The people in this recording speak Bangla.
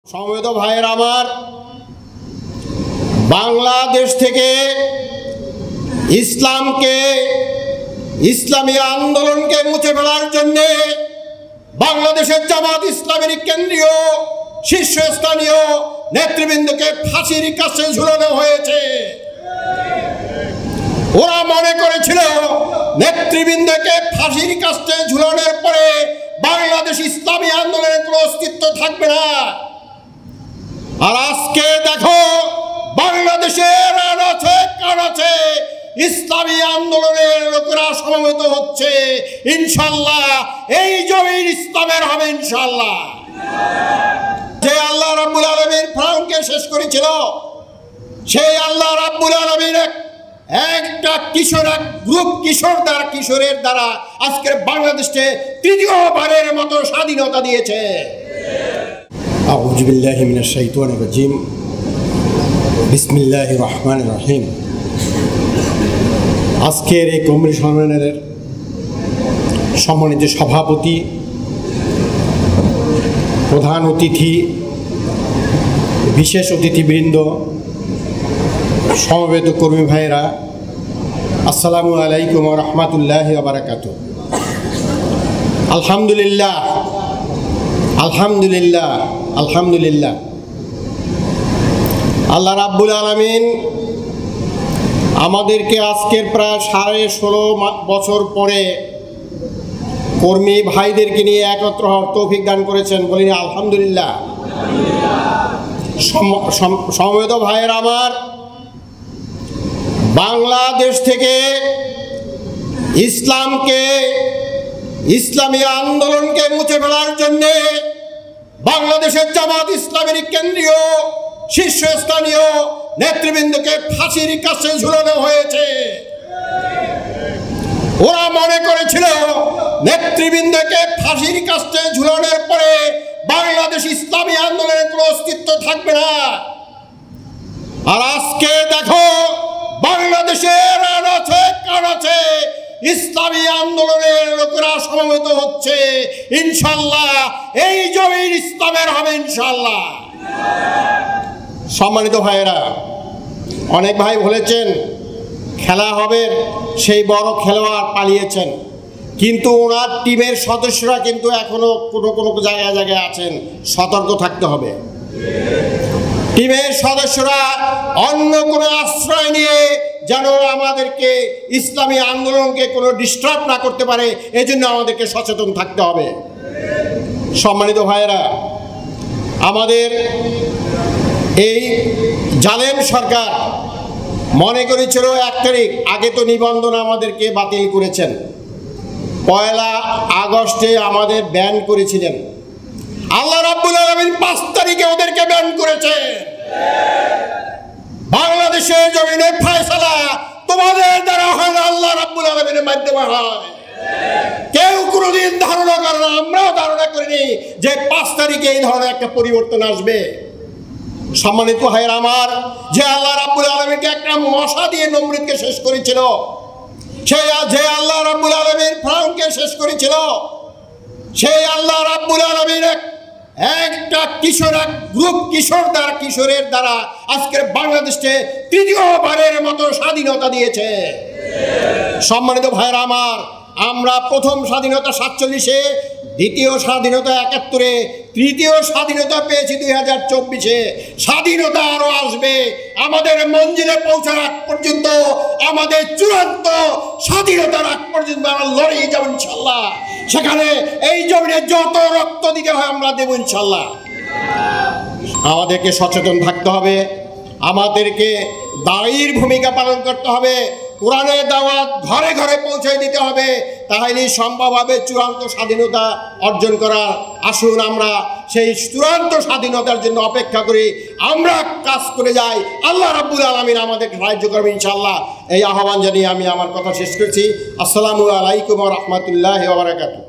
সমবেত ভাইয়ের আমার, বাংলাদেশ থেকে ইসলামকে, ইসলামী আন্দোলনকে মুছে ফেলার জন্য বাংলাদেশের জামাত ইসলামের কেন্দ্রীয় শীর্ষস্থানীয় নেতৃবৃন্দকে ফাঁসির কাছে ঝুলানো হয়েছে। ওরা মনে করেছিল নেতৃবৃন্দকে ফাঁসির কাছে ঝুলানোর পরে বাংলাদেশ ইসলামী আন্দোলনের কোনো অস্তিত্ব থাকবে না। আর আজকে দেখো বাংলাদেশের আনাচে কানাচে ইসলামী আন্দোলনের লোকেরা সমবেত হচ্ছে। ইনশাল্লাহ এই জমির ইসলামের হবে ইনশাল্লাহ। যে আল্লাহ রাব্বুল আলামিন ফিরআউনকে শেষ করেছিল, সেই আল্লাহ রাব্বুল আলামিন একটা কিশোরের দ্বারা আজকের বাংলাদেশে তৃতীয়বারের মতো স্বাধীনতা দিয়েছে। আউযু বিল্লাহি মিনাশ শাইতানির রাজিম। বিসমিল্লাহির রহমানির রহিম। আজকের এই কমিটি সম্মেলনের সম্মানিত সভাপতি, প্রধান অতিথি, বিশেষ অতিথিবৃন্দ, সমবেত কর্মী ভাইয়েরা, আসসালামু আলাইকুম ওয়া রাহমাতুল্লাহি ওয়া বারাকাতুহু। আলহামদুলিল্লাহ, আলহামদুলিল্লাহ, আলহামদুলিল্লাহ। আল্লাহ রাব্বুল আলামিন আমাদেরকে আজকের প্রায় 16.5 বছর পরে কর্মী ভাইদেরকে নিয়ে একত্র হওয়ার তৌফিক দান করেছেন। বলিনি আলহামদুলিল্লাহ। সমবেত ভাইয়ের আমার, বাংলাদেশ থেকে ইসলামকে, ইসলামী আন্দোলনকে মুছে ফেলার জন্য বাংলাদেশের জামাত ইসলামের কেন্দ্রীয় শীর্ষস্থানীয় নেতৃবৃন্দকে ফাঁসির কাছে ঝুলানো হয়েছে। ওরা মনে করেছিল নেতৃবৃন্দকে ফাঁসির কাছে ঝুলানোর পরে বাংলাদেশ ইসলামী আন্দোলনের কোনো অস্তিত্ব থাকবে না। আর আজকে দেখো বাংলাদেশের আনাচে কানাচে ইসলামী আন্দোলনের লোকেরা সমবেত হচ্ছে। ইনশাল্লাহ এই জমির ইসলামের হবে ইনশাল্লাহ। সম্মানিত ভাইয়েরা, অনেক ভাই বলেছেন খেলা হবে, সেই বড় খেলোয়াড় পালিয়েছেন, কিন্তু ওনার টিমের সদস্যরা কিন্তু এখনো কোনো জায়গায় আছেন। সতর্ক থাকতে হবে। টিমের সদস্যরা অন্য কোনো আশ্রয় নিয়ে যেন আমাদেরকে ইসলামী আন্দোলনকে কোনো ডিস্টার্ব না করতে পারে, এজন্য আমাদেরকে সচেতন থাকতে হবে। সম্মানিত ভাইয়েরা, আমাদের এই জালেম সরকার মনে করেছিল 1 তারিখ আগে তো নিবন্ধন আমাদেরকে বাতিল করেছেন, 1 আগস্টে আমাদের ব্যান করেছিলেন। আল্লাহ রাব্বুল আলামিন 5 তারিখে ওদেরকে ব্যান করেছে। বাংলাদেশের জমিনে ফয়সালা তোমাদের দ্বারা হয় না, আল্লাহ রাব্বুল আলামিনের মাধ্যমে হয়। কেউ কোনোদিন ধারণা করে না, আমরাও ধারণা করিনি যে 5 তারিখে এই ধরনের একটা পরিবর্তন আসবে। সম্মানিত ভাইয়ের আমার, যে আল্লাহ রাব্বুল আলামিনকে একটা মশা দিয়ে নমরুদকে শেষ করেছিল, যে আল্লাহ রাব্বুল আলামিন ফিরআউনকে শেষ করেছিল, সেই আল্লাহ রাব্বুল আলামিন একটা কিশোরের দ্বারা আজকের বাংলাদেশে তৃতীয়বারের মতো স্বাধীনতা দিয়েছে। সম্মানিত ভাইয়ের আমার, আমরা প্রথম স্বাধীনতা 47-এ, দ্বিতীয় স্বাধীনতা 71-এ, তৃতীয় স্বাধীনতা পেয়েছি 2024-এ। স্বাধীনতা আরো আসবে। আমাদের মঞ্জিলে পৌঁছার আগ পর্যন্ত, আমাদের চূড়ান্ত স্বাধীনতার আগ পর্যন্ত আমরা লড়েই যাব ইনশাল্লাহ। সেখানে এই জমিনে যত রক্ত দিতে হয় আমরা দেব ইনশাল্লাহ। আমাদেরকে সচেতন থাকতে হবে, আমাদেরকে দায়ীর ভূমিকা পালন করতে হবে, কোরআনের দাওয়াত ঘরে ঘরে পৌঁছে দিতে হবে, তাহলেই সম্ভব হবে চূড়ান্ত স্বাধীনতা অর্জন করা। আসুন আমরা সেই চূড়ান্ত স্বাধীনতার জন্য অপেক্ষা করি, আমরা কাজ করে যাই। আল্লাহ রাব্বুল আলামিন আমাদেরকে সাহায্য করবে ইনশাআল্লাহ। এই আহ্বান জানিয়ে আমি আমার কথা শেষ করছি। আসসালামু আলাইকুম ওয়া রাহমাতুল্লাহি ওয়া বারাকাতুহু।